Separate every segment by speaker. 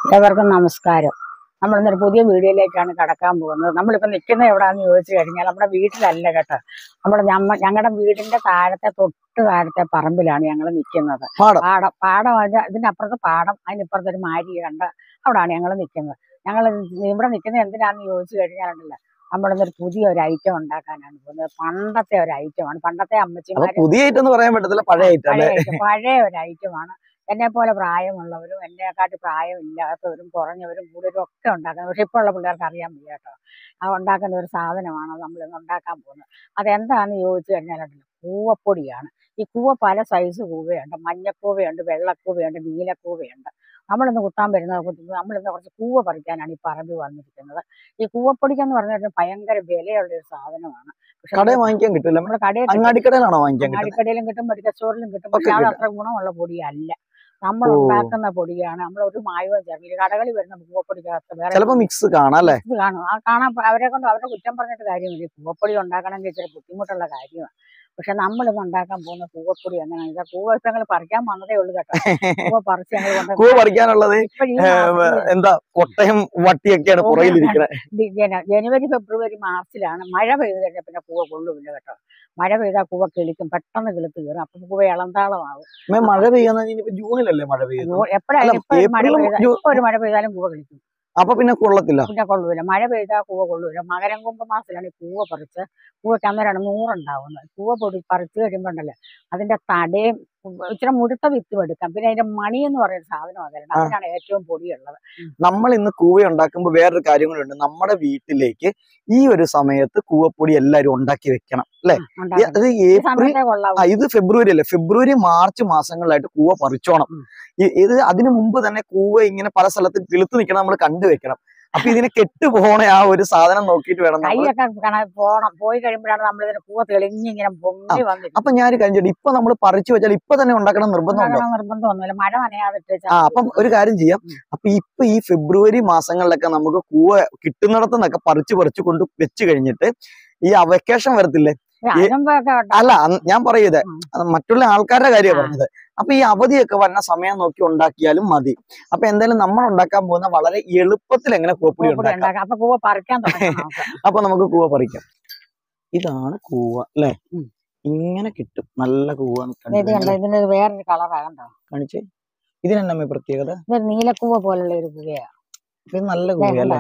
Speaker 1: എല്ലാവർക്കും നമസ്കാരം. നമ്മളിന്നൊരു പുതിയ വീഡിയോയിലേക്കാണ് കടക്കാൻ പോകുന്നത്. നമ്മളിപ്പോൾ നിൽക്കുന്നത് എവിടെയാണെന്ന് ചോദിച്ചു കഴിഞ്ഞാൽ നമ്മുടെ വീട്ടിലല്ല കേട്ടോ. ഞങ്ങളുടെ വീടിന്റെ തൊട്ട് താഴത്തെ പറമ്പിലാണ് ഞങ്ങൾ നിൽക്കുന്നത്. പാടം ഇതിനപ്പുറത്ത് പാടം, അതിനിപ്പുറത്തൊരു മാരി കണ്ട അവിടെയാണ് ഞങ്ങൾ നിൽക്കുന്നത്. ഞങ്ങൾ ഇവിടെ നിൽക്കുന്നത് എന്തിനാണെന്ന് ചോദിച്ചു കഴിഞ്ഞാലുണ്ടല്ലോ, നമ്മളിന്നൊരു പുതിയൊരു ഐറ്റം ഉണ്ടാക്കാനാണ് പോകുന്നത്. പണ്ടത്തെ ഒരു ഐറ്റമാണ്. പണ്ടത്തെ അമ്മച്ചിമാര്
Speaker 2: പുതിയ ഐറ്റം എന്ന് പറയാൻ പറ്റത്തില്ല,
Speaker 1: പഴയ ഒരു ഐറ്റമാണ്. എന്നെ പോലെ പ്രായമുള്ളവരും എന്നെക്കാട്ടി പ്രായമില്ലാത്തവരും കുറഞ്ഞവരും കൂടുതലും ഒക്കെ ഉണ്ടാക്കുന്നത്. പക്ഷെ ഇപ്പോൾ ഉള്ള പിള്ളേർക്ക് അറിയാൻ വയ്യ കേട്ടോ. ആ ഉണ്ടാക്കുന്ന ഒരു സാധനമാണ് നമ്മളിന്ന് ഉണ്ടാക്കാൻ പോകുന്നത്. അതെന്താണെന്ന് ചോദിച്ചു കഴിഞ്ഞാലുണ്ടല്ലോ, കൂവപ്പൊടിയാണ്. ഈ കൂവ പല സൈസ് കൂവയുണ്ട്. മഞ്ഞക്കൂവയുണ്ട്, വെള്ളക്കൂവയുണ്ട്, നീലക്കൂവയുണ്ട്. നമ്മളിന്ന് കുത്താൻ നമ്മളിന്ന് കുറച്ച് കൂവ പറിക്കാനാണ് ഈ പറമ്പിൽ വന്നിരിക്കുന്നത്. ഈ കൂവപ്പൊടിക്കെന്ന് പറഞ്ഞാൽ ഭയങ്കര വിലയുള്ള ഒരു സാധനമാണ്.
Speaker 2: കടയിൽ വാങ്ങിക്കാൻ കിട്ടില്ല.
Speaker 1: നമ്മുടെ അങ്ങാടിക്കടയിലും കിട്ടും, മെഡിക്കൽ സ്റ്റോറിലും കിട്ടും. പക്ഷെ അത് അത്ര ഗുണമുള്ള പൊടിയല്ല. നമ്മൾ ഉണ്ടാക്കുന്ന പൊടിയാണ്. നമ്മൾ ഒരു മായവും ചേർക്കില്ല. കടകളിൽ വരുന്ന കൂവപ്പൊടിക്കകത്ത് വേറെ
Speaker 2: മിക്സ് കാണാം.
Speaker 1: ആ കാണാൻ അവരെ കുറ്റം പറഞ്ഞിട്ട് കാര്യമില്ല. കൂവപ്പൊടി ഉണ്ടാക്കണമെങ്കിൽ ഇച്ചിരി ബുദ്ധിമുട്ടുള്ള കാര്യമാണ്. പക്ഷെ നമ്മളിന്ന് ഉണ്ടാക്കാൻ പോകുന്ന കൂവപ്പൊടി എങ്ങനെയാണെന്ന് കൂവ ഇപ്പൊ ഞങ്ങൾ പറിക്കാൻ വന്നതേ ഉള്ളൂ കേട്ടോ. കൂവ പറിച്ച്
Speaker 2: കൂവ പറിക്കാനുള്ളത് എന്താ കൊട്ടയും വട്ടിയൊക്കെയാണ്
Speaker 1: ജനുവരി ഫെബ്രുവരി മാർച്ചിലാണ്. മഴ പെയ്ത് കഴിഞ്ഞാൽ പിന്നെ കൂവ കൊള്ളുമില്ല കേട്ടോ. മഴ പെയ്താൽ കൂവ കിളിക്കും, പെട്ടെന്ന് കിളുത്ത് കയറും. അപ്പം കൂവ ഇളന്താളമാവും.
Speaker 2: മഴ പെയ്യുന്ന ജൂണിലല്ലേ മഴ പെയ്യുന്നത്?
Speaker 1: എപ്പോഴായാലും ഒരു മഴ പെയ്താലും കൂവ കിളിക്കും.
Speaker 2: അപ്പൊ പിന്നെ കൊള്ളത്തില്ല.
Speaker 1: മഴ പെയ്താൽ കൂവ കൊള്ളൂല. മകരം കുംഭമാസത്തിലാണ് ഈ കൂവ പറിച്ച് കൂവയ്ക്ക് അന്നേരമാണ് നൂറുണ്ടാവുന്നത്. കൂവ പൊടി പറിച്ചു കഴിയുമ്പോണ്ടല്ലോ, അതിന്റെ തടയും ഇച്ചിരി മുഴുത്ത വിത്തും എടുക്കാം. പിന്നെ അതിന്റെ മണി എന്ന് പറയുന്ന സാധനം അതല്ല, അതിനാണ് ഏറ്റവും പൊടിയുള്ളത്.
Speaker 2: നമ്മൾ ഇന്ന് കൂവ ഉണ്ടാക്കുമ്പോൾ വേറൊരു കാര്യം കൂടെ ഉണ്ട്. നമ്മുടെ വീട്ടിലേക്ക് ഈ ഒരു സമയത്ത് കൂവപ്പൊടി എല്ലാവരും ഉണ്ടാക്കി വെക്കണം അല്ലെ? അത് ഇത് ഫെബ്രുവരി അല്ലേ? ഫെബ്രുവരി മാർച്ച് മാസങ്ങളിലായിട്ട് കൂവ പറിച്ചോണം. ഇത് അതിനു മുമ്പ് തന്നെ കൂവ ഇങ്ങനെ പല സ്ഥലത്തും കിളുത്ത് നിൽക്കണം, നമ്മൾ കണ്ടുവെക്കണം. അപ്പൊ ഇതിനെ കെട്ടുപോണ ആ ഒരു സാധനം നോക്കിയിട്ട് വേണം
Speaker 1: പോയി കഴിയുമ്പോഴാണ് നമ്മൾ ഇതിന് കൂവ തെളിഞ്ഞിങ്ങനെ പൊങ്ങി വന്നിട്ട്.
Speaker 2: അപ്പൊ ഞാൻ കഴിഞ്ഞിട്ട് ഇപ്പൊ നമ്മൾ പറിച്ചു വെച്ചാൽ ഇപ്പൊ തന്നെ ഉണ്ടാക്കണം
Speaker 1: നിർബന്ധമൊന്നുമില്ല. മഴ നനയാതിട്ട്.
Speaker 2: അപ്പം ഒരു കാര്യം ചെയ്യാം. അപ്പൊ ഇപ്പൊ ഈ ഫെബ്രുവരി മാസങ്ങളിലൊക്കെ നമുക്ക് കൂവ കിട്ടുന്നിടത്തു നിന്നൊക്കെ പറിച്ചു കൊണ്ട് വെച്ച് കഴിഞ്ഞിട്ട് ഈ വെക്കേഷൻ വരത്തില്ലേ? അല്ല, ഞാൻ പറയുന്നത് മറ്റുള്ള ആൾക്കാരുടെ കാര്യമാണ് പറഞ്ഞത്. അപ്പൊ ഈ അവധിയൊക്കെ വന്ന സമയം നോക്കി ഉണ്ടാക്കിയാലും മതി. അപ്പൊ എന്തായാലും നമ്മൾ ഉണ്ടാക്കാൻ പോകുന്ന വളരെ എളുപ്പത്തിൽ എങ്ങനെ കൂവപ്പൊടി ഉണ്ടാക്കാം. അപ്പൊ നമുക്ക് കൂവ പറിക്കാം. ഇതാണ് കൂവ അല്ലെ? ഇങ്ങനെ കിട്ടും, നല്ല കൂവ.
Speaker 1: ഇതിന് വേറൊരു കളറാകണ്ടോ
Speaker 2: കാണിച്ചേ. ഇതിനെന്നെ പ്രത്യേകത?
Speaker 1: നീലക്കൂവ പോലുള്ള ഒരു കൂവയാ.
Speaker 2: ഇത് നല്ല കൂവയല്ലേ?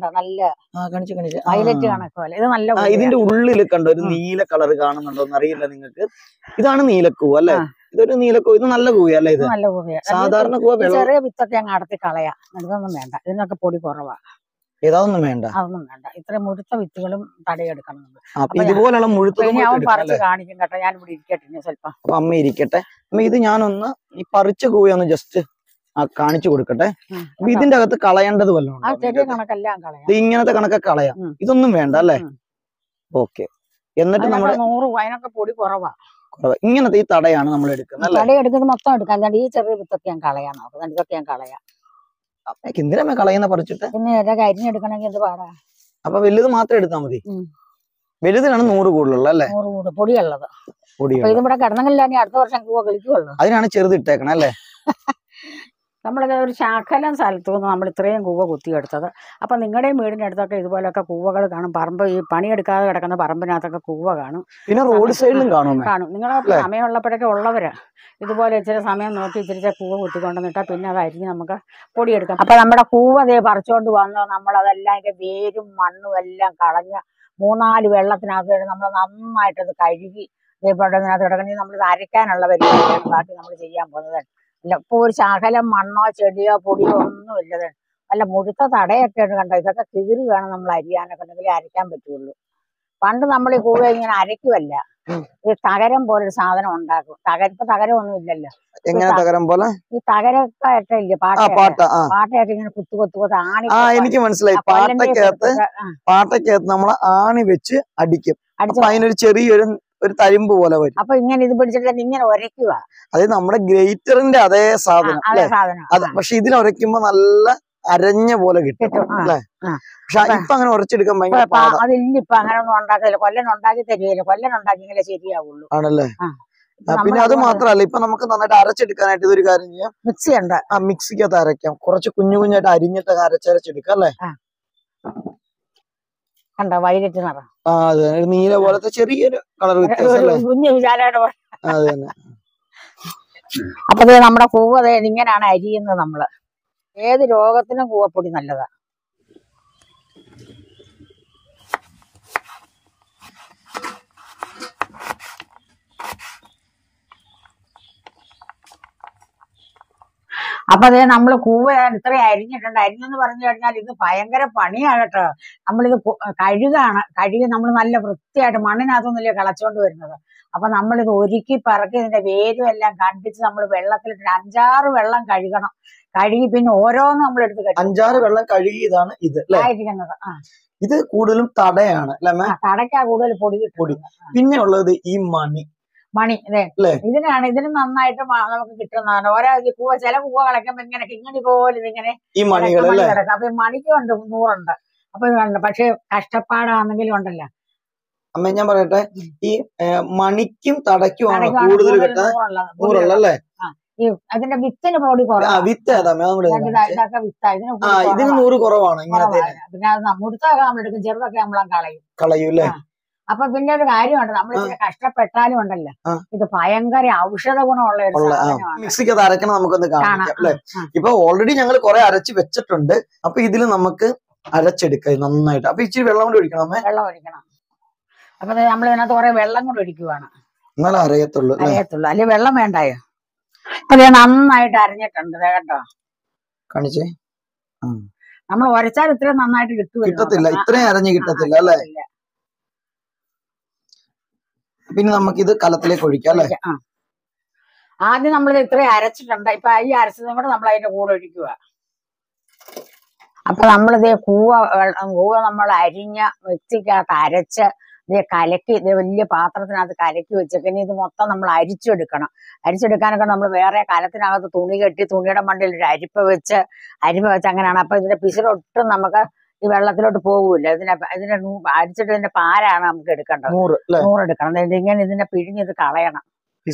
Speaker 2: ഇതിന്റെ ഉള്ളിൽ കണ്ടോ ഒരു നീല കളർ കാണുന്നുണ്ടോന്ന് അറിയില്ല നിങ്ങൾക്ക്. ഇതാണ് നീലക്കൂവ അല്ലെ? ഇതൊരു നീലക്കൂവ. ഇത് നല്ല കൂവയല്ലേ? ഇത്
Speaker 1: നല്ല കൂവ.
Speaker 2: സാധാരണ കൂവ
Speaker 1: ചെറിയ വിത്തൊക്കെ അങ്ങ് അടത്തി കളയാ. ഇതൊന്നും വേണ്ട, ഇതിനൊക്കെ പൊടി കുറവാ.
Speaker 2: ഏതാതൊന്നും വേണ്ട,
Speaker 1: അതൊന്നും വേണ്ട. ഇത്ര മുഴുത്ത വിത്തുകളും തടയെടുക്കണം.
Speaker 2: ഇതുപോലുള്ള മുഴുത്ത
Speaker 1: പറിച്ച് കാണിക്കും കേട്ടോ. ഞാൻ ഇവിടെ ഇരിക്കട്ടെ സ്വല്പം.
Speaker 2: അപ്പൊ അമ്മ ഇരിക്കട്ടെ. അമ്മ ഇത് ഞാനൊന്ന് ഈ പറിച്ച കൂവയൊന്ന് ജസ്റ്റ് കാണിച്ചു കൊടുക്കട്ടെ. അപ്പൊ ഇതിന്റെ അകത്ത് കളയേണ്ടത് വല്ലതും? ഇങ്ങനത്തെ കണക്കൊക്കെ കളയാം. ഇതൊന്നും വേണ്ട അല്ലെ? ഓക്കെ. എന്നിട്ട് നമ്മുടെ
Speaker 1: അതിനൊക്കെ പൊടി കുറവാ.
Speaker 2: ഇങ്ങനത്തെ ഈ തടയാണ് നമ്മൾ എടുക്കുന്നത്.
Speaker 1: തടയെടുക്കുന്നത് മൊത്തം എടുക്കാം. ഈ ചെറിയ വിത്തൊക്കെ ഞാൻ കളയാം. ഇതൊക്കെ ഞാൻ കളയാം.
Speaker 2: എന്തിനാ കളയുന്ന പറിച്ചിട്ട്?
Speaker 1: പിന്നെ അരിഞ്ഞെടുക്കണമെങ്കിൽ എന്ത് പാടാ.
Speaker 2: അപ്പൊ വലുത് മാത്രം എടുത്താൽ മതി. വലുതിനാണ് 100 കൂടുതലുള്ള അല്ലെ?
Speaker 1: 100 പൊടിയുള്ളത്. ഇതിവിടെ കിടന്നെങ്കിൽ അടുത്ത വർഷം കൂവ കളിക്കുള്ളൂ.
Speaker 2: അതിനാണ് ചെറുത് ഇട്ടേക്കണം അല്ലെ?
Speaker 1: നമ്മളൊക്കെ ഒരു ശാഖലം സ്ഥലത്തു നിന്ന് നമ്മൾ ഇത്രയും കൂവ കുത്തിയെടുത്തത്. അപ്പം നിങ്ങളുടെയും വീടിനടുത്തൊക്കെ ഇതുപോലൊക്കെ കൂവകൾ കാണും. പറമ്പ് ഈ പണിയെടുക്കാതെ കിടക്കുന്ന പറമ്പിനകത്തൊക്കെ കൂവ കാണും.
Speaker 2: പിന്നെ റോഡ് സൈഡിലും കാണും.
Speaker 1: നിങ്ങളെ സമയമുള്ളപ്പോഴൊക്കെ ഉള്ളവര് ഇതുപോലെ ഇച്ചിരി സമയം നോക്കി ഇച്ചിരി കൂവ കുത്തിക്കൊണ്ടുവന്നിട്ടാൽ പിന്നെ അത് അരിഞ്ഞ് നമുക്ക് പൊടിയെടുക്കാം. അപ്പൊ നമ്മുടെ കൂവ ദേ പറിച്ചുകൊണ്ട് വന്നോ, നമ്മളതെല്ലാം അതിന്റെ വേരും മണ്ണും എല്ലാം കളഞ്ഞ് 3-4 വെള്ളത്തിനകത്ത് നമ്മൾ നന്നായിട്ടത് കഴുകി ഇതിനകത്ത് കിടക്കണമെങ്കിൽ നമ്മളിത് അരയ്ക്കാനുള്ള പരിപാടിയാണ് ബാക്കി നമ്മൾ ചെയ്യാൻ പോകുന്നത്. ഇല്ല, ഇപ്പൊ ഒരു ശകലം മണ്ണോ ചെടിയോ പൊടിയോ ഒന്നും ഇല്ലത്. നല്ല മുഴുത്ത തടയൊക്കെ ഉണ്ട് കണ്ടോ. ഇതൊക്കെ കീറി വേണം നമ്മൾ അരിയാനൊക്കെ ഉണ്ടെങ്കിൽ അരയ്ക്കാൻ പറ്റുള്ളൂ. പണ്ട് നമ്മൾ ഈ കൂവ ഇങ്ങനെ അരയ്ക്കുമല്ല, ഈ തകരം പോലൊരു സാധനം ഉണ്ടാക്കും. ഇപ്പൊ തകരം ഒന്നും ഇല്ലല്ലോ. ഈ തകരൊക്കെ ഇല്ലേ, പാട്ടയൊക്കെ ഇങ്ങനെ കുത്തു ആണി.
Speaker 2: എനിക്ക് മനസ്സിലായി. പാട്ടക്കകത്ത് നമ്മൾ ആണി വെച്ച് അടിക്കും. അതിനൊരു ചെറിയൊരു തരിമ്പ് പോലെ വരും.
Speaker 1: അപ്പൊ ഇങ്ങനെ ഇത് പിടിച്ചിട്ട് ഇങ്ങനെ ഉരയ്ക്കുക.
Speaker 2: അത് നമ്മുടെ ഗ്രേറ്ററിന്റെ അതേ സാധനം. പക്ഷെ ഇതിൽ ഉരയ്ക്കുമ്പോ നല്ല അരഞ്ഞ പോലെ കിട്ടും അല്ലെ? പക്ഷെ ഇപ്പൊ അങ്ങനെ ഉരച്ചെടുക്കാൻ ഭയങ്കര
Speaker 1: അതില്ല. ഇപ്പൊ അങ്ങനെ ഒന്നും ഉണ്ടാക്കില്ല. കൊല്ലൻ ഉണ്ടാക്കി തരികയില്ല. കൊല്ലൻ ഉണ്ടാക്കിയെങ്കിലേ ശരിയാവുള്ളൂ.
Speaker 2: ആണല്ലേ? പിന്നെ അത് മാത്രല്ല, ഇപ്പൊ നമുക്ക് നന്നായിട്ട് അരച്ചെടുക്കാനായിട്ട് ഇതൊരു കാര്യം ചെയ്യാം,
Speaker 1: മിക്സി ഉണ്ട്.
Speaker 2: ആ മിക്സിക്കകത്ത് അരയ്ക്കാം, കുറച്ച് കുഞ്ഞു കുഞ്ഞായിട്ട് അരിഞ്ഞിട്ട് അരച്ചരച്ചെടുക്കാം അല്ലേ.
Speaker 1: കണ്ടോ വൈലറ്റ് നിറം.
Speaker 2: ആ അതെ, നീല പോലത്തെ ചെറിയൊരു കളർ വ്യത്യാസം അല്ലേ.
Speaker 1: കുഞ്ഞു വിചാരമായിട്ട്.
Speaker 2: അത് തന്നെ.
Speaker 1: അപ്പൊ നമ്മുടെ കൂവ ഇങ്ങനെയാണ് അരിയുന്നത് നമ്മള്. ഏത് രോഗത്തിനും കൂവപ്പൊടി നല്ലതാ. അപ്പൊ നമ്മള് കൂവ ഇത്രയും അരിഞ്ഞിട്ടുണ്ട്. അരിഞ്ഞെന്ന് പറഞ്ഞു കഴിഞ്ഞാൽ ഇത് ഭയങ്കര പണിയാണ് കേട്ടോ. നമ്മളിത് കഴുകി നമ്മൾ നല്ല വൃത്തിയായിട്ട് മണ്ണിനകത്തൊന്നുമില്ല കളച്ചോണ്ട് വരുന്നത്. അപ്പൊ നമ്മളിത് ഒരുക്കി പറക്കി ഇതിന്റെ വേരും എല്ലാം കണ്ടിച്ച് നമ്മൾ വെള്ളത്തിലിട്ട് 5-6 വെള്ളം കഴുകണം. കഴുകി പിന്നെ ഓരോന്നും നമ്മൾ എടുത്ത്
Speaker 2: 5-6 വെള്ളം കഴുകിയതാണ് ഇത്
Speaker 1: ആയിരിക്കുന്നത്.
Speaker 2: ഇത് കൂടുതലും തടയാണ്.
Speaker 1: തടയ്ക്കാ കൂടുതൽ പൊടി
Speaker 2: പൊടി. പിന്നെ ഉള്ളത് ഈ മണി ഇതിന് നന്നായിട്ട് നമുക്ക് കിട്ടുന്നതാണ്. ചില കൂവ കളയ്ക്കുമ്പോ ഇങ്ങനെ കിങ്ങണി പോലെ ഇതിങ്ങനെ കിടക്കും. അപ്പൊ മണിക്കും ഉണ്ട് 100 അപ്പൊ പക്ഷെ കഷ്ടപ്പാടാണെങ്കിലും ഉണ്ടല്ലോ. അമ്മ ഞാൻ പറയട്ടെ, ഈ മണിക്കും തടയ്ക്കുമാണ് കൂടുതൽ കിട്ടാൻ 100 അല്ലേ.
Speaker 1: അതിന്റെ വിത്തിന് പൊടി
Speaker 2: വിത്ത് ഇതിന് 100 കുറവാണ്.
Speaker 1: പിന്നെ അത് മുടുത്തൊക്കെ നമ്മളെടുക്കും, ചെറുതൊക്കെ നമ്മളെ
Speaker 2: കളയും അല്ലേ.
Speaker 1: അപ്പൊ പിന്നെ ഒരു കാര്യമുണ്ട്, നമ്മൾ ഇച്ചിരി കഷ്ടപ്പെട്ടാലും ഉണ്ടല്ലോ ഇത് ഭയങ്കര ഔഷധ ഗുണമുള്ള ഒരു സാധനമാണ്.
Speaker 2: മിക്സിക്കകത്ത് അരക്കണം, നമുക്കൊന്ന് കാണിക്കാം അല്ലെ. ഇപ്പൊ ഓൾറെഡി ഞങ്ങൾ കുറെ അരച്ച് വെച്ചിട്ടുണ്ട്. അപ്പൊ ഇതിൽ നമുക്ക് അരച്ചെടുക്കാം നന്നായിട്ട്. അപ്പൊ ഇച്ചിരി വെള്ളം കൂടി ഒഴിക്കണം.
Speaker 1: വെള്ളം ഒഴിക്കണം. അപ്പൊ നമ്മൾ ഇതിനകത്ത് കുറെ വെള്ളം കൂടി ഒഴിക്കുവാണ്,
Speaker 2: എന്നാലും അറിയത്തുള്ളൂ.
Speaker 1: അല്ലെങ്കിൽ വെള്ളം വേണ്ടായോ. അപ്പൊ നന്നായിട്ട് അരഞ്ഞിട്ടുണ്ട് കേട്ടോ.
Speaker 2: കാണിച്ചേ.
Speaker 1: നമ്മൾ ഉരച്ചാൽ ഇത്രയും നന്നായിട്ട്
Speaker 2: കിട്ടത്തില്ല, ഇത്രയും അരഞ്ഞ് കിട്ടത്തില്ല അല്ലെ. പിന്നെ നമുക്കിത് കലത്തിലേക്ക് ഒഴിക്കാം അല്ലെ.
Speaker 1: ആദ്യം നമ്മൾ ഇത്രയും അരച്ചിട്ടുണ്ട്. ഇപ്പൊ ഈ അരച്ചതും കൂടെ നമ്മൾ അതിന്റെ കൂടെ ഒഴിക്കുക. അപ്പൊ നമ്മളിത് കൂവ നമ്മൾ അരിഞ്ഞ മിക്സിക്കകത്ത് അരച്ച് കലക്കി വലിയ പാത്രത്തിനകത്ത് കലക്കി വെച്ചേക്ക്. ഇനി ഇത് മൊത്തം നമ്മൾ അരിച്ചെടുക്കണം. അരിച്ചെടുക്കാനൊക്കെ നമ്മൾ വേറെ കലത്തിനകത്ത് തുണി കെട്ടി തുണിയുടെ മണ്ടയിൽ ഒരു അരിപ്പ വെച്ച് അങ്ങനെയാണ്. അപ്പൊ ഇതിന്റെ പിശറൊട്ടും നമുക്ക് ഈ വെള്ളത്തിലോട്ട് പോകൂല. ഇതിന്റെ അരിച്ചിട്ട് ഇതിന്റെ പാലാണ് നമുക്ക് എടുക്കേണ്ടത്. 100 എടുക്കണം. ഇങ്ങനെ ഇതിന്റെ പിഴിഞ്ഞത് കളയണം.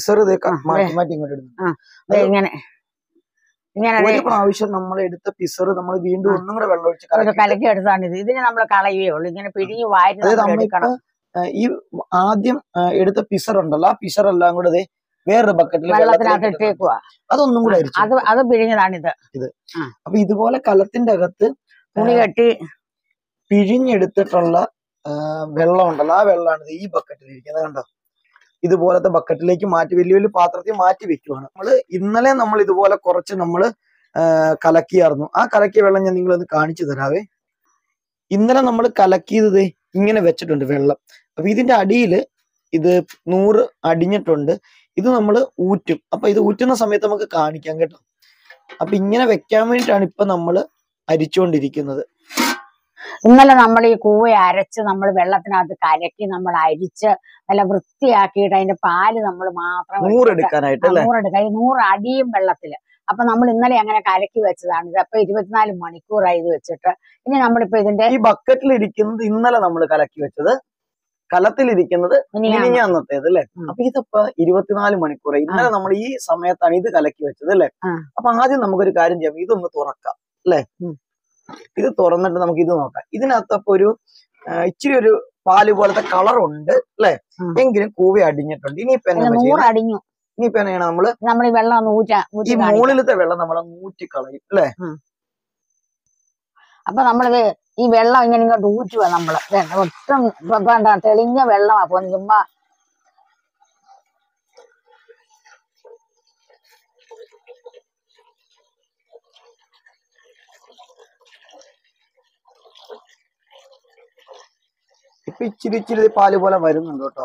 Speaker 1: ഇങ്ങനെ
Speaker 2: ഒരു പ്രാവശ്യം നമ്മൾ എടുത്ത പിസർ നമ്മൾ വീണ്ടും ഒന്നും കൂടെ വെള്ളം ഒഴിച്ച്
Speaker 1: കലക്കി എടുത്താണ് ഇത്. ഇതിന് നമ്മൾ കളയുകയേ ഉള്ളൂ. ഇങ്ങനെ പിഴിഞ്ഞ് വാരി എടുക്കണം.
Speaker 2: ഈ ആദ്യം എടുത്ത പിസർ ഉണ്ടല്ലോ, ആ പിസർ എല്ലാം കൂടെ വേറൊരു ബക്കറ്റിൽ
Speaker 1: വെള്ളത്തിനകത്ത് ഇട്ടേക്കുക.
Speaker 2: അതൊന്നും കൂടെ
Speaker 1: അത് പിഴിഞ്ഞതാണിത്.
Speaker 2: അപ്പൊ ഇതുപോലെ കലത്തിന്റെ അകത്ത്
Speaker 1: തുണി കെട്ടി
Speaker 2: പിഴിഞ്ഞെടുത്തിട്ടുള്ള വെള്ളം ഉണ്ടല്ലോ, ആ വെള്ളമാണ് ഈ ബക്കറ്റിൽ ഇരിക്കുന്നത്. കണ്ടോ, ഇതുപോലത്തെ ബക്കറ്റിലേക്ക് മാറ്റി വലിയ വലിയ പാത്രത്തിൽ മാറ്റി വെക്കുവാണ്. ഇന്നലെ നമ്മൾ ഇതുപോലെ കുറച്ച് നമ്മൾ കലക്കിയായിരുന്നു. ആ കലക്കിയ വെള്ളം ഞാൻ നിങ്ങളൊന്ന് കാണിച്ചു തരാവേ. ഇന്നലെ നമ്മൾ കലക്കിയത് ഇങ്ങനെ വെച്ചിട്ടുണ്ട് വെള്ളം. അപ്പൊ ഇതിന്റെ അടിയിൽ ഇത് 100 അടിഞ്ഞിട്ടുണ്ട്. ഇത് നമ്മൾ ഊറ്റും. അപ്പൊ ഇത് ഊറ്റുന്ന സമയത്ത് നമുക്ക് കാണിക്കാം കേട്ടോ. അപ്പൊ ഇങ്ങനെ വെക്കാൻ വേണ്ടിയിട്ടാണ് ഇപ്പൊ നമ്മൾ അരിച്ചുകൊണ്ടിരിക്കുന്നത്.
Speaker 1: ഇന്നലെ നമ്മൾ ഈ കൂവ അരച്ച് നമ്മൾ വെള്ളത്തിനകത്ത് കലക്കി നമ്മൾ അരിച്ച് നല്ല വൃത്തിയാക്കിയിട്ട് അതിന്റെ പാല് നമ്മൾ മാത്രം
Speaker 2: 100 എടുക്കാനായിട്ട്
Speaker 1: 100 അടിയും വെള്ളത്തില്. അപ്പൊ നമ്മൾ ഇന്നലെ അങ്ങനെ കലക്കി വെച്ചതാണ് ഇത്. അപ്പൊ 24 മണിക്കൂറായി ഇത് വെച്ചിട്ട്. ഇനി നമ്മളിപ്പോ ഇതിന്റെ
Speaker 2: ഈ ബക്കറ്റിലിരിക്കുന്നത് ഇന്നലെ നമ്മൾ കലക്കി വെച്ചത്, കലത്തിലിരിക്കുന്നത് അന്നത്തേത് അല്ലെ. അപ്പൊ ഇതിപ്പോ 24 മണിക്കൂർ. ഇന്നലെ നമ്മൾ ഈ സമയത്താണ് ഇത് കലക്കി വെച്ചത് അല്ലെ. അപ്പൊ ആദ്യം നമുക്കൊരു കാര്യം ചെയ്യാം, ഇതൊന്ന് തുറക്കാം അല്ലെ. ഇത് തുറന്നിട്ട് നമുക്ക് ഇത് നോക്കാം. ഇതിനകത്തപ്പോ ഒരു ഇച്ചിരി ഒരു പാല് പോലത്തെ കളറുണ്ട് അല്ലെ. എങ്കിലും കൂവ അടിഞ്ഞിട്ടുണ്ട്. ഇനിയിപ്പോ
Speaker 1: അടിഞ്ഞു.
Speaker 2: ഇനിയിപ്പോ എങ്ങനെയാണ് നമ്മൾ
Speaker 1: ഈ വെള്ളം
Speaker 2: ഈ മുകളിലത്തെ വെള്ളം നമ്മൾ ഊറ്റി കളയും അല്ലെ.
Speaker 1: അപ്പൊ നമ്മളിത് ഈ വെള്ളം ഇങ്ങനെ ഇങ്ങോട്ട് ഊറ്റുക. നമ്മള് ഒട്ടും തെളിഞ്ഞ വെള്ളമാ പോകുന്നത്. ചുമ്മാ
Speaker 2: ഇപ്പൊ ഇച്ചിരി പാല് പോലെ വരുന്നുണ്ട് കേട്ടോ.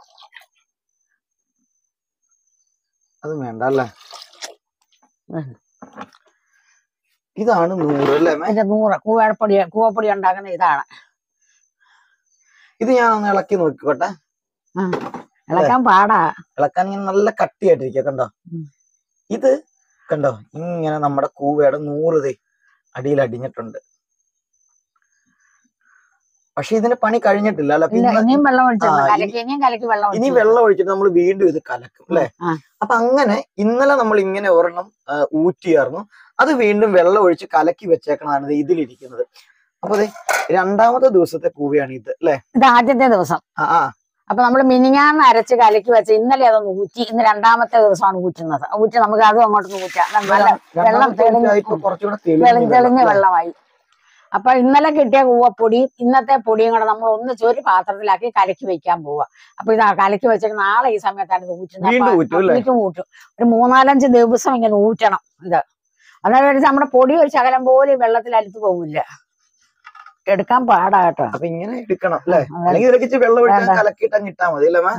Speaker 2: അത് വേണ്ട അല്ലേ. ഇതാണ് 100 അല്ലേ.
Speaker 1: 100 കൂവപ്പൊടി ഉണ്ടാക്കുന്ന ഇതാണ്.
Speaker 2: ഇത് ഞാൻ ഒന്ന് ഇളക്കി നോക്കിക്കോട്ടെ.
Speaker 1: ഇളക്കാൻ പാടാ.
Speaker 2: ഇളക്കാൻ ഇങ്ങനെ നല്ല കട്ടിയായിട്ടിരിക്കുക. കണ്ടോ, ഇത് കണ്ടോ, ഇങ്ങനെ നമ്മുടെ കൂവയുടെ 100 അടിയിൽ അടിഞ്ഞിട്ടുണ്ട്. പക്ഷെ ഇതിന്റെ പണി കഴിഞ്ഞിട്ടില്ല അല്ല.
Speaker 1: ഇനിയും വെള്ളം ഒഴിച്ചിട്ട്
Speaker 2: ഇനി വെള്ളം ഒഴിച്ചിട്ട് നമ്മൾ വീണ്ടും ഇത് കലക്കും അല്ലെ. അപ്പൊ അങ്ങനെ ഇന്നലെ നമ്മൾ ഇങ്ങനെ ഒരെണ്ണം ഊറ്റിയായിരുന്നു. അത് വീണ്ടും വെള്ളം ഒഴിച്ച് കലക്കി വെച്ചേക്കണതാണ് ഇതിലിരിക്കുന്നത്. അപ്പൊ അതെ രണ്ടാമത്തെ ദിവസത്തെ കൂവയാണ് ഇത് അല്ലെ. ഇത്
Speaker 1: ആദ്യത്തെ ദിവസം. അപ്പൊ നമ്മൾ മിനിഞ്ഞാന്ന് അരച്ച് കലക്കി വെച്ച ഇന്നലെ അതൊന്ന് ഊറ്റി. ഇന്ന് രണ്ടാമത്തെ ദിവസമാണ് ഊറ്റുന്നത്. ഊറ്റി നമുക്ക് അതും അങ്ങോട്ട് ഊറ്റാം. വെള്ളം തെളിഞ്ഞ വെള്ളമായി. അപ്പൊ ഇന്നലെ കിട്ടിയ കൂവപ്പൊടി ഇന്നത്തെ പൊടിയും കൂടെ നമ്മൾ ഒന്നിച്ച് ഒരു പാത്രത്തിലാക്കി കലക്കി വെക്കാൻ പോവാ. അപ്പൊ ഇത് കലക്കി വെച്ചിട്ട് നാളെ ഈ സമയത്താണ് ഇത് ഊറ്റുന്നത്. ഊറ്റും ഒരു 3-4 ദിവസം ഇങ്ങനെ ഊറ്റണം ഇത്. അതായത് നമ്മുടെ പൊടി ഒരു ശകലം പോലും വെള്ളത്തിൽ അലുത്ത് പോകില്ല. എടുക്കാൻ പാടാട്ടോ.
Speaker 2: അപ്പൊ ഇങ്ങനെ എടുക്കണം അല്ലെ. അല്ലെങ്കിൽ ഇതിലേക്ക് വെള്ളം ഒഴിച്ച് കലക്കിയിട്ട് അങ്ങ് ഇട്ടാ മതി അല്ലേ.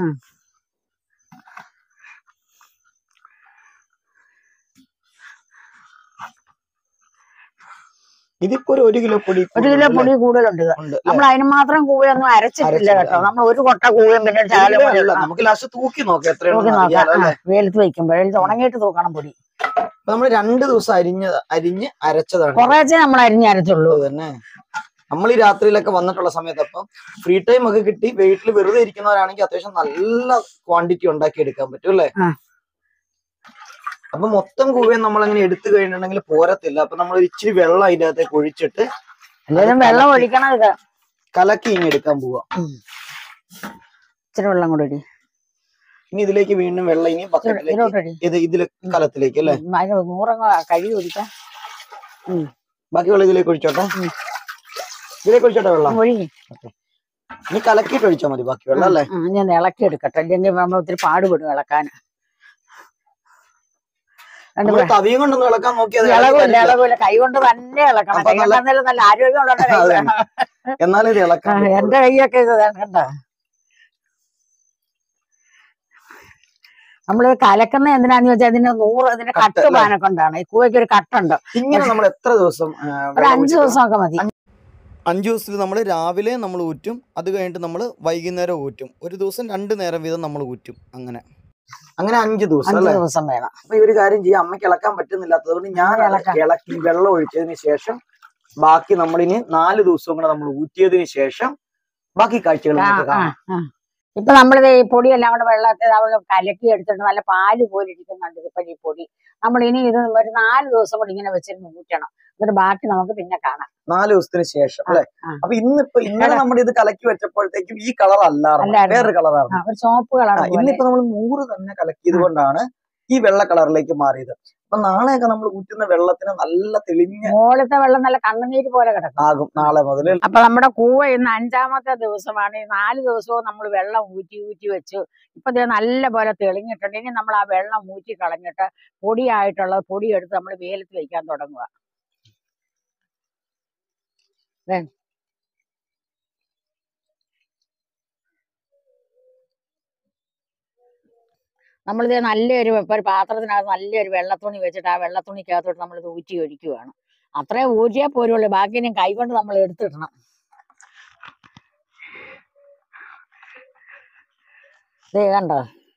Speaker 2: ഇതിപ്പോ 1 കിലോ പൊടി
Speaker 1: കൂടുതലുണ്ട്. നമ്മൾ അതിന് മാത്രം കൂവയൊന്നും അരച്ചിട്ടില്ല കേട്ടോ. നമ്മൾ ഒരു കൊട്ട കൂവയും പിന്നെ
Speaker 2: നമുക്ക് ലാസ്റ്റ് തൂക്കി നോക്കാം.
Speaker 1: വെയിലത്ത് വെക്കുമ്പോഴേ ഉണങ്ങിയിട്ട് തൂക്കണം പൊടി.
Speaker 2: നമ്മൾ 2 ദിവസം അരിഞ്ഞ് അരച്ചതാണ്.
Speaker 1: കുറേശ്ശേ നമ്മൾ അരച്ചുള്ളൂ
Speaker 2: തന്നെ. നമ്മൾ ഈ രാത്രിയിലൊക്കെ വന്നിട്ടുള്ള സമയത്ത് അപ്പം ഫ്രീ ടൈം ഒക്കെ കിട്ടി വീട്ടിൽ വെറുതെ ഇരിക്കുന്നവരാണെങ്കിൽ അത്യാവശ്യം നല്ല ക്വാണ്ടിറ്റി ഉണ്ടാക്കി എടുക്കാൻ പറ്റും അല്ലേ. അപ്പൊ മൊത്തം കൂവയും നമ്മൾ അങ്ങനെ എടുത്തു കഴിഞ്ഞിട്ടുണ്ടെങ്കിൽ പോരത്തില്ല. അപ്പൊ നമ്മൾ ഇച്ചിരി വെള്ളം അതിന്റെ അകത്തേക്ക് ഒഴിച്ചിട്ട്
Speaker 1: വെള്ളം ഒഴിക്കണം. ഇത്
Speaker 2: കലക്കി ഇങ്ങനെ എടുക്കാൻ പോവാ.
Speaker 1: ഇച്ചിരി വെള്ളം കൂടി.
Speaker 2: ഇനി ഇതിലേക്ക് വീണ്ടും വെള്ളം ഇനി ബക്കറ്റിലേക്ക് ഇതില് കലത്തിലേക്ക് അല്ലേ.
Speaker 1: കഴുകി ഒഴിക്കാം.
Speaker 2: ബാക്കി വെള്ളം ഇതിലേക്ക് ഒഴിച്ചോട്ടെ. ഇതിലേക്ക് ഒഴിച്ചോട്ടെ വെള്ളം. ഇനി കലക്കിയിട്ട് ഒഴിച്ചാൽ മതി ബാക്കി വെള്ളം അല്ലേ.
Speaker 1: ഞാൻ ഇളക്കി എടുക്കട്ടെ, അല്ലെങ്കിൽ നമ്മൾ ഒത്തിരി പാടുപെടും ഇളക്കാൻ.
Speaker 2: തവിയും കൊണ്ടൊന്നും ഇളക്കാൻ നോക്കിയത്
Speaker 1: ഇളകൂല, കൈ കൊണ്ട് തന്നെ ഇളക്കണം. നല്ല ആരോഗ്യമുള്ള
Speaker 2: എന്നാലും ഇത് ഇളക്കാം.
Speaker 1: എന്റെ കൈയൊക്കെ ഇത് കണ്ട. നമ്മള് കലക്കുന്ന എന്തിനാന്ന് വെച്ചാൽ ഇതിന്റെ കട്ട് പാനെ കൊണ്ടാണ്. ഈ കൂവയ്ക്ക് ഒരു കട്ടുണ്ട്.
Speaker 2: ഇങ്ങനെ നമ്മൾ എത്ര ദിവസം?
Speaker 1: ഒരു 5 ദിവസമൊക്കെ മതി.
Speaker 2: 5 ദിവസത്തിൽ നമ്മൾ രാവിലെ നമ്മൾ ഊറ്റും, അത് കഴിഞ്ഞിട്ട് നമ്മൾ വൈകുന്നേരം ഊറ്റും. ഒരു ദിവസം 2 നേരം വീതം നമ്മൾ ഊറ്റും. അങ്ങനെ 5 ദിവസം
Speaker 1: വേണം.
Speaker 2: അപ്പൊ ഈ ഒരു കാര്യം ചെയ്യാം. അമ്മയ്ക്ക് ഇളക്കാൻ പറ്റുന്നില്ലാത്തതുകൊണ്ട് ഞാൻ ഇളക്കി വെള്ളം ഒഴിച്ചതിന് ശേഷം ബാക്കി നമ്മളിനി 4 ദിവസവും കൂടെ നമ്മൾ ഊറ്റിയതിന് ശേഷം ബാക്കി കാഴ്ചകൾ നമുക്ക് കാണാം.
Speaker 1: ഇപ്പൊ നമ്മളിത് ഈ പൊടിയെല്ലാം കൂടെ വെള്ളത്തിൽ കലക്കി എടുത്തിട്ട് നല്ല പാല് പോലെ ഇരിക്കുന്നുണ്ട് ഇപ്പൊ ഈ പൊടി. നമ്മൾ ഇനി ഇത് ഒരു 4 ദിവസം കൂടി ഇങ്ങനെ വെച്ചിരുന്ന് ഊറ്റണം. എന്നിട്ട് ബാക്കി നമുക്ക് പിന്നെ കാണാം
Speaker 2: 4 ദിവസത്തിന് ശേഷം അല്ലെ. അപ്പൊ ഇന്നലെ നമ്മൾ ഇത് കലക്കി വെച്ചപ്പോഴത്തേക്കും ഈ കളർ അല്ലായിരുന്നു, വേറൊരു കളറാണ്,
Speaker 1: ഒരു ചോപ്പ് കളർ.
Speaker 2: ഇന്നിപ്പോ നമ്മൾ 100 തന്നെ കലക്കിയത് കൊണ്ടാണ് ഈ വെള്ള കളറിലേക്ക് മാറിയത്. അപ്പൊ നാളെയൊക്കെ നമ്മൾ ഊറ്റുന്ന വെള്ളത്തിന് നല്ല തെളിഞ്ഞ
Speaker 1: മോളത്തെ വെള്ളം നല്ല കണ്ണുനീര് പോലെ
Speaker 2: ആകും നാളെ മുതൽ.
Speaker 1: അപ്പൊ നമ്മുടെ കൂവ ഇന്ന് 5ാമത്തെ ദിവസമാണ്. ഈ 4 ദിവസവും നമ്മൾ വെള്ളം ഊറ്റി വെച്ചു. ഇപ്പൊ നല്ല പോലെ തെളിഞ്ഞിട്ടുണ്ട്. ഇനി നമ്മൾ ആ വെള്ളം ഊറ്റി കളഞ്ഞിട്ട് പൊടിയായിട്ടുള്ള പൊടി എടുത്ത് നമ്മൾ വെയിലത്ത് വെക്കാൻ തുടങ്ങുക. നമ്മളിത് നല്ലൊരു പാത്രത്തിനകത്ത് നല്ലൊരു വെള്ളത്തുണി വെച്ചിട്ട് ആ വെള്ളത്തുണിക്കകത്തോട്ട് നമ്മളിത് ഊറ്റി ഒഴിക്കുകയാണ്. അത്രയും ഊറ്റിയാൽ പോരുള്ളൂ. ബാക്കി ഇനി കൈകൊണ്ട് നമ്മൾ എടുത്തിടണം. ഇത് കണ്ടോ?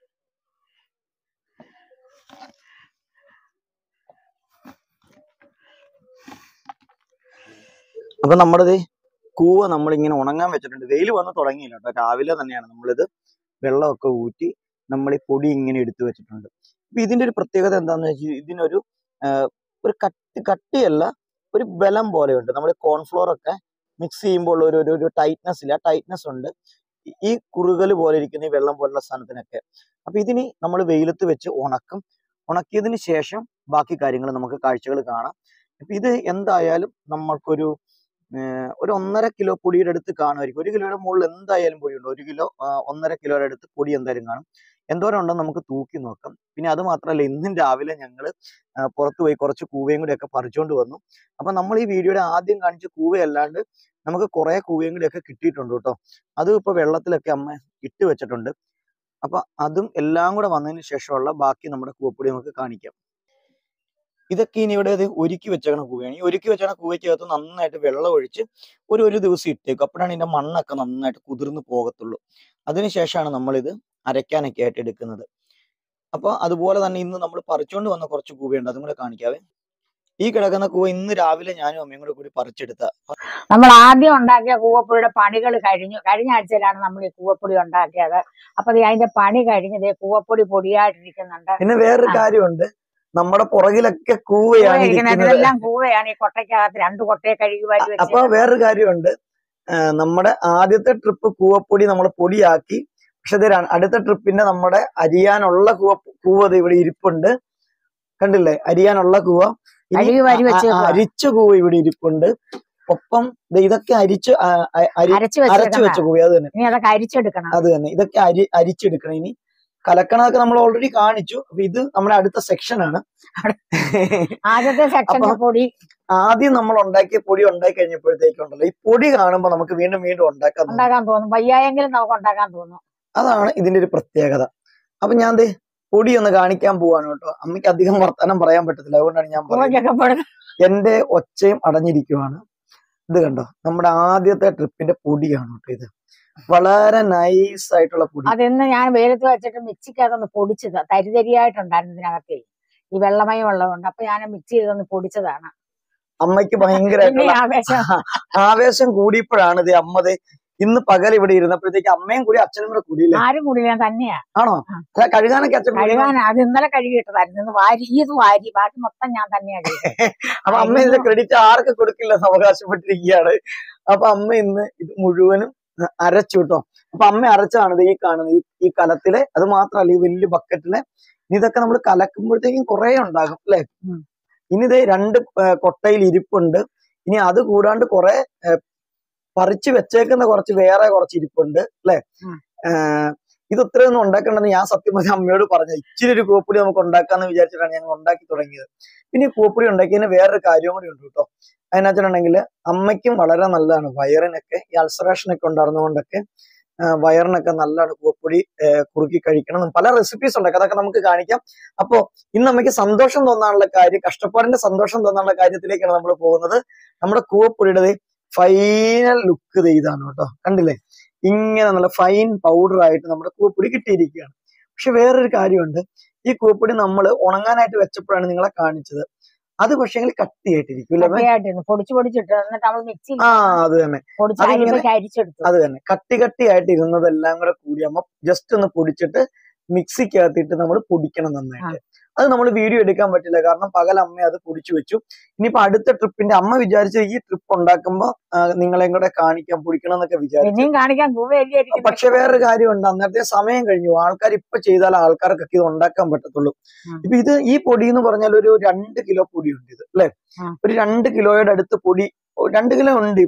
Speaker 2: അപ്പൊ നമ്മുടെ കൂവ നമ്മളിങ്ങനെ ഉണങ്ങാൻ വെച്ചിട്ടുണ്ട്. വെയിൽ വന്ന് തുടങ്ങിയില്ല കേട്ടോ. രാവിലെ തന്നെയാണ് നമ്മളിത് വെള്ളമൊക്കെ ഊറ്റി നമ്മൾ ഈ പൊടി ഇങ്ങനെ എടുത്തു വെച്ചിട്ടുണ്ട്. അപ്പൊ ഇതിന്റെ ഒരു പ്രത്യേകത എന്താണെന്ന് വെച്ചാൽ ഇതിനൊരു ഒരു കട്ടിയല്ല, ഒരു ബലം പോലെയുണ്ട്. നമ്മൾ കോൺഫ്ലോർ ഒക്കെ മിക്സ് ചെയ്യുമ്പോൾ ഒരു ടൈറ്റ്നസ് ഇല്ല, ടൈറ്റ്നസ് ഉണ്ട് ഈ കുറുകൽ പോലെ ഇരിക്കുന്ന ഈ വെള്ളം പോലുള്ള സാധനത്തിനൊക്കെ. അപ്പൊ ഇതിന് നമ്മൾ വെയിലത്ത് വെച്ച് ഉണക്കിയതിന് ശേഷം ബാക്കി കാര്യങ്ങൾ നമുക്ക് കാഴ്ചകൾ കാണാം. അപ്പൊ ഇത് എന്തായാലും നമ്മൾക്കൊരു 1.5 കിലോ പൊടിയുടെ അടുത്ത് കാണുമായിരിക്കും. 1 കിലോയുടെ മുകളിൽ എന്തായാലും പൊടിയുണ്ട്. 1 കിലോ 1.5 കിലോയുടെ അടുത്ത് പൊടി എന്തായാലും കാണും. എന്തോരം ഉണ്ടെന്ന് നമുക്ക് തൂക്കി നോക്കാം. പിന്നെ അത് മാത്രമല്ല, ഇന്നും രാവിലെ ഞങ്ങൾ പുറത്തു പോയി കുറച്ച് കൂവയും കൂടി ഒക്കെ പറിച്ചുകൊണ്ട് വന്നു. അപ്പൊ നമ്മൾ ഈ വീഡിയോയുടെ ആദ്യം കാണിച്ച കൂവയല്ലാണ്ട് നമുക്ക് കുറെ കൂവയും കൂടി ഒക്കെ കിട്ടിയിട്ടുണ്ട് കേട്ടോ. അതും ഇപ്പൊ വെള്ളത്തിലൊക്കെ അമ്മ ഇട്ട് വെച്ചിട്ടുണ്ട്. അപ്പൊ അതും എല്ലാം കൂടെ വന്നതിന് ശേഷമുള്ള ബാക്കി നമ്മുടെ കൂവപ്പൊടി നമുക്ക് കാണിക്കാം. ഇതൊക്കെ ഇനി ഇവിടെ ഒരുക്കി വെച്ചേക്കണ കൂവയാണ്. ഈ ഒരുക്കി വെച്ചേക്കണ കൂവയ്ക്കകത്ത് നന്നായിട്ട് വെള്ളം ഒഴിച്ച് ഒരു ദിവസം ഇട്ടേക്കും. അപ്പോഴാണ് ഇതിന്റെ മണ്ണൊക്കെ നന്നായിട്ട് കുതിർന്ന് പോകത്തുള്ളൂ. അതിനുശേഷമാണ് നമ്മളിത് അരയ്ക്കാനൊക്കെ ആയിട്ട് എടുക്കുന്നത്. അപ്പൊ അതുപോലെ തന്നെ ഇന്ന് നമ്മൾ പറിച്ചുകൊണ്ട് വന്ന കുറച്ച് കൂവയുണ്ട്, അതും കൂടെ കാണിക്കാവേ. ഈ കിടക്കുന്ന കൂവ ഇന്ന് രാവിലെ ഞാനും അമ്മയും കൂടി പറിച്ചെടുത്ത.
Speaker 1: നമ്മൾ ആദ്യം ഉണ്ടാക്കിയ കൂവപ്പൊടിയുടെ പണികൾ കഴിഞ്ഞ ആഴ്ചയിലാണ് നമ്മൾ ഈ കൂവപ്പൊടി ഉണ്ടാക്കിയത്. അപ്പൊ അതിന്റെ പണി കഴിഞ്ഞത് കൂവപ്പൊടി പൊടിയായിട്ടിരിക്കുന്നുണ്ട്.
Speaker 2: പിന്നെ വേറൊരു കാര്യമുണ്ട്, നമ്മുടെ പുറകിലൊക്കെ കൂവയാണ്
Speaker 1: ഇതെല്ലാം കൂവയാണ്. ഈ കൊട്ടയ്ക്കകത്ത് 2 കൊട്ടയെ കഴുകി വാരി വെച്ച്.
Speaker 2: അപ്പൊ വേറൊരു കാര്യമുണ്ട്, നമ്മുടെ ആദ്യത്തെ ട്രിപ്പ് കൂവപ്പൊടി നമ്മൾ പൊടിയാക്കി. പക്ഷെ ഇത് അടുത്ത ട്രിപ്പിന്റെ നമ്മുടെ അരിയാനുള്ള കൂവ ഇവിടെ ഇരിപ്പുണ്ട്, കണ്ടില്ലേ? അരിയാനുള്ള കൂവ, അരിച്ച കൂവ ഇവിടെ ഇരിപ്പുണ്ട്. ഒപ്പം ഇതൊക്കെ അരച്ചു വെച്ച കൂവ. അത് തന്നെ അത് തന്നെ ഇതൊക്കെ അരിച്ചെടുക്കണം. ഇനി കലക്കണതൊക്കെ നമ്മൾ ഓൾറെഡി കാണിച്ചു. അപ്പൊ ഇത് നമ്മുടെ അടുത്ത സെക്ഷനാണ്. ആദ്യം നമ്മൾ ഉണ്ടാക്കിയ പൊടി ഉണ്ടാക്കി കഴിഞ്ഞപ്പോഴത്തേക്കുണ്ടല്ലോ, ഈ പൊടി കാണുമ്പോൾ നമുക്ക് വീണ്ടും വീണ്ടും ഉണ്ടാക്കാൻ തോന്നും. വയ്യായെങ്കിലും നമുക്ക് ഉണ്ടാക്കാൻ തോന്നും. അതാണ് ഇതിന്റെ ഒരു പ്രത്യേകത. അപ്പൊ ഞാൻ പൊടി ഒന്ന് കാണിക്കാൻ പോവാണ് കേട്ടോ. അമ്മയ്ക്ക് അധികം വർത്തമാനം പറയാൻ പറ്റത്തില്ല, അതുകൊണ്ടാണ് ഞാൻ പറയുന്നത്. എന്റെ ഒച്ചയും അടഞ്ഞിരിക്കുവാണ്. ഇത് കണ്ടോ, നമ്മുടെ ആദ്യത്തെ ട്രിപ്പിന്റെ പൊടിയാണ് കേട്ടോ ഇത്. വളരെ നൈസ് ആയിട്ടുള്ള പൊടി. അതെന്ന് ഞാൻ വെയിലത്ത് വെച്ചിട്ട് മിക്സിക്കകത്തൊന്ന് പൊടിച്ചത്. തരിതരിയായിട്ടുണ്ടായിരുന്നു ഇതിനകത്ത്, ഈ വെള്ളമയം ഉള്ളതുകൊണ്ട്. അപ്പൊ ഞാൻ മിക്സ് ചെയ്തൊന്ന് പൊടിച്ചതാണ്. അമ്മയ്ക്ക് ഭയങ്കര ആവേശം കൂടിയപ്പോഴാണ് ഇത് അമ്മ ഇന്ന് പകൽ ഇവിടെ ഇരുന്നപ്പോഴത്തേക്ക് അമ്മയും കൂടി അച്ഛനും കൂടെ കൂടിയില്ല. ആരും കൂടിയില്ല, തന്നെയാ. ആണോ? കഴുകാനൊക്കെ അച്ഛൻ അത് ഇന്നലെ കഴുകിയിട്ടതായിരുന്നു. വാരി ബാക്കി മൊത്തം ഞാൻ തന്നെയാണ്. അപ്പൊ അമ്മ ഇതിന്റെ ക്രെഡിറ്റ് ആർക്ക് കൊടുക്കില്ലെന്ന് അവകാശപ്പെട്ടിരിക്കുകയാണ്. അപ്പൊ അമ്മ ഇന്ന് ഇത് മുഴുവനും അരച്ചു കേട്ടോ. അപ്പൊ അമ്മ അരച്ചാണ് ഈ കാണുന്നത് ഈ കലത്തില്. അത് മാത്രമല്ല, ഈ വലിയ ബക്കറ്റില് ഇതൊക്കെ നമ്മൾ കലക്കുമ്പോഴത്തേക്കും കുറെ ഉണ്ടാകും അല്ലെ. ഇനി ഇത് 2 കൊട്ടയിൽ ഇരിപ്പുണ്ട്. ഇനി അത് കൂടാണ്ട് കുറെ പറിച്ചു വെച്ചേക്കുന്ന വേറെ കുറച്ച് ഇരിപ്പുണ്ട് അല്ലെ. ഇത് ഇത്രയൊന്നും ഉണ്ടാക്കണ്ടെന്ന് ഞാൻ സത്യം പറഞ്ഞ അമ്മയോട് പറഞ്ഞു. ഇച്ചിരി ഒരു കൂവപ്പൊടി നമുക്ക് ഉണ്ടാക്കാന്ന് വിചാരിച്ചിട്ടാണ് ഞങ്ങൾ ഉണ്ടാക്കി തുടങ്ങിയത്. പിന്നെ ഈ കൂവപ്പൊടി ഉണ്ടാക്കിയതിന് വേറൊരു കാര്യം കൂടി ഉണ്ട് കേട്ടോ. അതിനകത്തുണ്ടെങ്കിൽ അമ്മയ്ക്കും വളരെ നല്ലതാണ്. വയറിനൊക്കെ ഈ അൾസറേഷനൊക്കെ ഉണ്ടായിരുന്നതുകൊണ്ടൊക്കെ വയറിനൊക്കെ നല്ലതാണ് കൂവപ്പൊടി കുറുക്കി കഴിക്കണം. പല റെസിപ്പീസ് ഉണ്ട്, അതൊക്കെ നമുക്ക് കാണിക്കാം. അപ്പോ ഇന്ന് അമ്മയ്ക്ക് സന്തോഷം തോന്നാനുള്ള കാര്യം, കഷ്ടപ്പാടിന്റെ സന്തോഷം തോന്നാനുള്ള കാര്യത്തിലേക്കാണ് നമ്മൾ പോകുന്നത്. നമ്മുടെ കൂവപ്പൊടിയുടെ ഫൈനൽ ലുക്ക് ഇതാണ് കേട്ടോ. കണ്ടില്ലേ, ഇങ്ങനെ നല്ല ഫൈൻ പൗഡർ ആയിട്ട് നമ്മുടെ കൂവപ്പൊടി കിട്ടിയിരിക്കുകയാണ്. പക്ഷെ വേറൊരു കാര്യമുണ്ട്, ഈ കൂവപ്പൊടി നമ്മൾ ഉണങ്ങാനായിട്ട് വെച്ചപ്പോഴാണ് നിങ്ങളെ കാണിച്ചത്. അത് പക്ഷേ കട്ടിയായിട്ടിരിക്കും. അത് തന്നെ കട്ടിയായിട്ട് ഇരുന്നതെല്ലാം കൂടെ കൂടി അമ്മ ജസ്റ്റ് ഒന്ന് പൊടിച്ചിട്ട് മിക്സിക്കകത്തിട്ട് നമ്മൾ പൊടിക്കണം നന്നായിട്ട്. അത് നമ്മൾ വീഡിയോ എടുക്കാൻ പറ്റില്ല, കാരണം പകൽ അമ്മ അത് പൊടിച്ചു വെച്ചു. ഇനിയിപ്പോ അടുത്ത ട്രിപ്പിന്റെ അമ്മ വിചാരിച്ച ഈ ട്രിപ്പ് ഉണ്ടാക്കുമ്പോ നിങ്ങളെയും കൂടെ കാണിക്കാൻ, പൊടിക്കണം എന്നൊക്കെ വിചാരിച്ചു. പക്ഷെ വേറൊരു കാര്യമുണ്ട്, അന്നേരത്തെ സമയം കഴിഞ്ഞു. ആൾക്കാർ ഇപ്പൊ ചെയ്താൽ ആൾക്കാർക്കൊക്കെ ഇത് ഉണ്ടാക്കാൻ പറ്റത്തുള്ളൂ. ഇപ്പൊ ഈ പൊടി എന്ന് പറഞ്ഞാൽ ഒരു 2 കിലോ പൊടിയുണ്ട് ഇത് അല്ലെ. ഒരു 2 കിലോയുടെ അടുത്ത് പൊടി, 2 കിലോ ഉണ്ട്,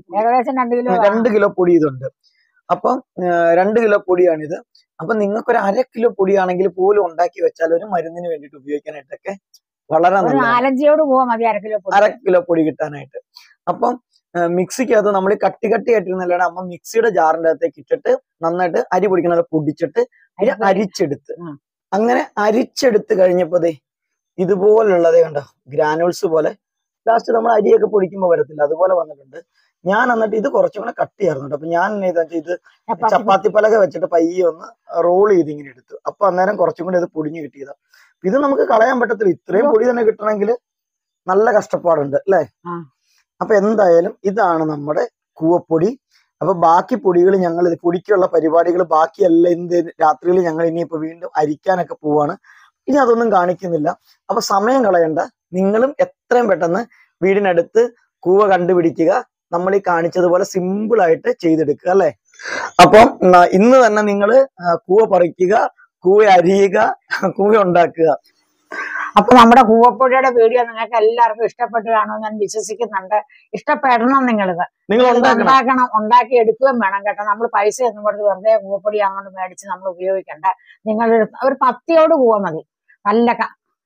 Speaker 2: 2 കിലോ പൊടി ഇതുണ്ട്. അപ്പം 2 കിലോ പൊടിയാണിത്. അപ്പൊ നിങ്ങൾക്ക് ഒരു 1/2 കിലോ പൊടിയാണെങ്കിൽ പോലും ഉണ്ടാക്കി വെച്ചാൽ ഒരു മരുന്നിന് വേണ്ടിയിട്ട് ഉപയോഗിക്കാനായിട്ടൊക്കെ വളരെ നല്ല 1/2 കിലോ പൊടി കിട്ടാനായിട്ട്. അപ്പം മിക്സിക്കകത്ത് നമ്മൾ കട്ടിയായിട്ടിരുന്നല്ലാണ് അമ്മ മിക്സിയുടെ ജാറിന്റെ അകത്തേക്ക് ഇട്ടിട്ട് നന്നായിട്ട് അരി പൊടിക്കണ പൊടിച്ചിട്ട് അരിച്ചെടുത്ത്, അങ്ങനെ അരിച്ചെടുത്ത് കഴിഞ്ഞപ്പോ ഇതുപോലുള്ളതേ കണ്ടോ, ഗ്രാനുൾസ് പോലെ. ലാസ്റ്റ് നമ്മൾ അരിയൊക്കെ പൊടിക്കുമ്പോൾ വരത്തില്ല, അതുപോലെ വന്നിട്ടുണ്ട്. ഞാൻ എന്നിട്ട് ഇത് കുറച്ചും കൂടെ കട്ടിയായിരുന്നു. അപ്പൊ ഞാൻ ഇത് ചപ്പാത്തി പലക വെച്ചിട്ട് പയ്യെ ഒന്ന് റോൾ ചെയ്ത് ഇങ്ങനെ എടുത്തു. അപ്പൊ അന്നേരം കുറച്ചും കൂടെ ഇത് പൊടിഞ്ഞു കിട്ടിയതാ. ഇത് നമുക്ക് കളയാൻ പറ്റത്തില്ല, ഇത്രയും പൊടി തന്നെ കിട്ടണമെങ്കിൽ നല്ല കഷ്ടപ്പാടുണ്ട് അല്ലെ. അപ്പൊ എന്തായാലും ഇതാണ് നമ്മുടെ കൂവപ്പൊടി. അപ്പൊ ബാക്കി പൊടികൾ ഞങ്ങൾ പൊടിക്കുള്ള പരിപാടികൾ ബാക്കിയെല്ലാം രാത്രിയിൽ ഞങ്ങൾ ഇനിയിപ്പോ വീണ്ടും അരിക്കാനൊക്കെ പോവാണ്. ഇനി അതൊന്നും കാണിക്കുന്നില്ല. അപ്പൊ സമയം കളയണ്ട, നിങ്ങളും എത്രയും പെട്ടെന്ന് വീടിനടുത്ത് കൂവ കണ്ടുപിടിക്കുക. നമ്മൾ ഈ കാണിച്ചതുപോലെ സിമ്പിൾ ആയിട്ട് ചെയ്തെടുക്കുക അല്ലെ. അപ്പം ഇന്ന് തന്നെ നിങ്ങൾ കൂവ പറിക്കുക, കൂവ അരിയുക, കൂവ ഉണ്ടാക്കുക. അപ്പൊ നമ്മുടെ കൂവപ്പൊടിയുടെ വീഡിയോ നിങ്ങൾക്ക് എല്ലാവർക്കും ഇഷ്ടപ്പെട്ടു കാണുമെന്ന് ഞാൻ വിശ്വസിക്കുന്നുണ്ട്. ഇഷ്ടപ്പെടണം, നിങ്ങൾ ഉണ്ടാക്കണം, ഉണ്ടാക്കി എടുക്കുകയും വേണം കേട്ടോ. നമ്മൾ പൈസ ഒന്നും കൊടുത്ത് വെറുതെ കൂവപ്പൊടി അങ്ങോട്ട് മേടിച്ച് നമ്മൾ ഉപയോഗിക്കണ്ട. നിങ്ങൾ ഒരു പത്തിയോട് കൂവ മതി, നല്ല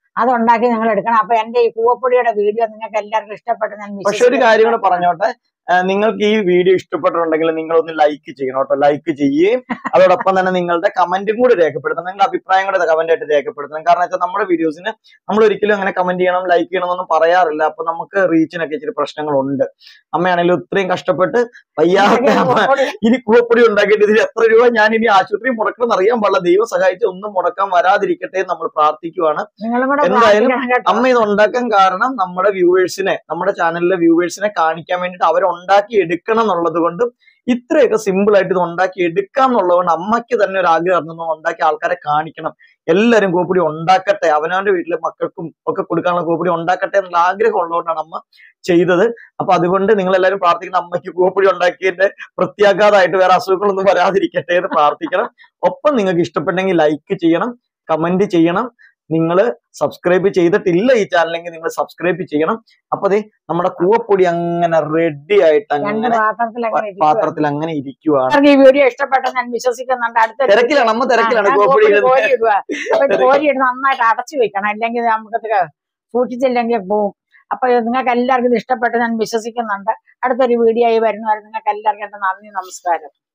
Speaker 2: അതുണ്ടാക്കി നിങ്ങൾ എടുക്കണം. അപ്പൊ എന്റെ ഈ കൂവപ്പൊടിയുടെ വീഡിയോ നിങ്ങൾക്ക് എല്ലാവർക്കും ഇഷ്ടപ്പെട്ടു ഞാൻ വിശ്വസിക്കുന്നു. പക്ഷെ ഒരു കാര്യം കൂടെ പറഞ്ഞോട്ടെ, നിങ്ങൾക്ക് ഈ വീഡിയോ ഇഷ്ടപ്പെട്ടിട്ടുണ്ടെങ്കിൽ നിങ്ങൾ ഒന്ന് ലൈക്ക് ചെയ്യണം കേട്ടോ. ലൈക്ക് ചെയ്യുകയും അതോടൊപ്പം തന്നെ നിങ്ങളുടെ കമന്റും കൂടി രേഖപ്പെടുത്തണം. നിങ്ങളുടെ അഭിപ്രായം കൂടെ കമന്റ് ആയിട്ട് രേഖപ്പെടുത്തണം. കാരണം വെച്ചാൽ നമ്മുടെ വീഡിയോസിന് നമ്മൾ ഒരിക്കലും അങ്ങനെ കമന്റ് ചെയ്യണം ലൈക്ക് ചെയ്യണം എന്നൊന്നും പറയാറില്ല. അപ്പൊ നമുക്ക് റീച്ചിനൊക്കെ ഇച്ചിരി പ്രശ്നങ്ങളുണ്ട്. അമ്മയാണെങ്കിലും ഇത്രയും കഷ്ടപ്പെട്ട് വയ്യാതെ ഇനി കൂവപ്പൊടി ഉണ്ടാക്കിയിട്ട് ഇതിന് എത്ര രൂപ ഞാൻ ഇനി ആശുപത്രി മുടക്കണം അറിയാൻ പാടില്ല. ദൈവം സഹായിച്ച് ഒന്നും മുടക്കാൻ വരാതിരിക്കട്ടെ എന്ന് നമ്മൾ പ്രാർത്ഥിക്കുവാണ്. എന്തായാലും അമ്മ ഇത് ഉണ്ടാക്കാൻ കാരണം നമ്മുടെ വ്യൂവേഴ്സിനെ, നമ്മുടെ ചാനലിലെ വ്യൂവേഴ്സിനെ കാണിക്കാൻ വേണ്ടിയിട്ട് അവരുണ്ടാക്കി എടുക്കണം എന്നുള്ളത് കൊണ്ടും ഇത്രയൊക്കെ സിമ്പിൾ ആയിട്ട് ഇത് ഉണ്ടാക്കി എടുക്കാം എന്നുള്ളത് കൊണ്ട് അമ്മയ്ക്ക് തന്നെ ഒരു ആഗ്രഹം ഉണ്ടാക്കി ആൾക്കാരെ കാണിക്കണം. എല്ലാവരും കൂവപ്പൊടി ഉണ്ടാക്കട്ടെ, അവനവന്റെ വീട്ടിലെ മക്കൾക്കും ഒക്കെ കൊടുക്കാനുള്ള കൂവപ്പൊടി ഉണ്ടാക്കട്ടെ എന്നുള്ള ആഗ്രഹം ഉള്ളതുകൊണ്ടാണ് അമ്മ ചെയ്തത്. അപ്പൊ അതുകൊണ്ട് നിങ്ങൾ എല്ലാവരും പ്രാർത്ഥിക്കണം അമ്മയ്ക്ക് കൂവപ്പൊടി ഉണ്ടാക്കിയതിന്റെ പ്രത്യാഘാതമായിട്ട് വേറെ അസുഖങ്ങളൊന്നും വരാതിരിക്കട്ടെ എന്ന് പ്രാർത്ഥിക്കണം. ഒപ്പം നിങ്ങൾക്ക് ഇഷ്ടപ്പെട്ടെങ്കിൽ ലൈക്ക് ചെയ്യണം, കമന്റ് ചെയ്യണം. നിങ്ങൾ സബ്സ്ക്രൈബ് ചെയ്തിട്ടില്ല ഈ ചാനലെങ്കിൽ നിങ്ങൾ സബ്സ്ക്രൈബ് ചെയ്യണം. അപ്പൊ അതെ നമ്മുടെ കൂവപ്പൊടി അങ്ങനെ റെഡി ആയിട്ട് അങ്ങനെ പാത്രത്തിൽ അങ്ങനെ ഇരിക്കുവാണ്.
Speaker 1: ഈ വീഡിയോ ഇഷ്ടപ്പെട്ടെന്ന് ഞാൻ വിശ്വസിക്കുന്നുണ്ട്. അടുത്ത
Speaker 2: തിരക്കിലാണ് അമ്മ, തിരക്കിലാണ്
Speaker 1: കോരി ഇടുക. നന്നായിട്ട് അടച്ചു വെക്കണം, അല്ലെങ്കിൽ നമുക്ക് സൂക്ഷിച്ചില്ലെങ്കിൽ പോവും. അപ്പൊ നിങ്ങൾക്ക് എല്ലാവർക്കും ഇത് ഇഷ്ടപ്പെട്ടെന്ന് ഞാൻ വിശ്വസിക്കുന്നുണ്ട്. അടുത്തൊരു വീഡിയോ ആയി വരുന്നവരെ നിങ്ങൾക്ക് എല്ലാവർക്കും എന്റെ നന്ദി, നമസ്കാരം.